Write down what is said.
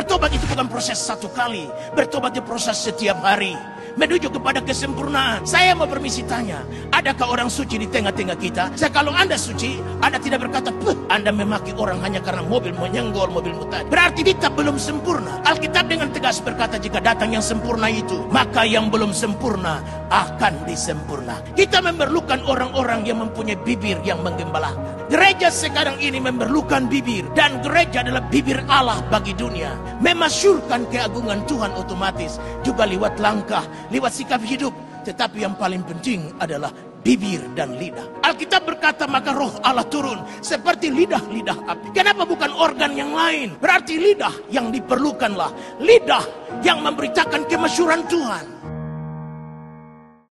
Bertobat itu bukan proses satu kali. Bertobat itu proses setiap hari, menuju kepada kesempurnaan. Saya mau permisi tanya, adakah orang suci di tengah-tengah kita? Kalau Anda suci, Anda tidak berkata, Anda memaki orang hanya karena mobil menyenggol, mobil tadi. Berarti kita belum sempurna. Alkitab dengan tegas berkata, jika datang yang sempurna itu, maka yang belum sempurna akan disempurna. Kita memerlukan orang-orang yang mempunyai bibir yang menggembalakan. Gereja sekarang ini memerlukan bibir, dan gereja adalah bibir Allah bagi dunia. Memasyurkan keagungan Tuhan otomatis juga lewat langkah, lewat sikap hidup. Tetapi yang paling penting adalah bibir dan lidah. Alkitab berkata, maka roh Allah turun seperti lidah-lidah api. Kenapa bukan organ yang lain? Berarti lidah yang diperlukanlah, lidah yang memberitakan kemasyuran Tuhan.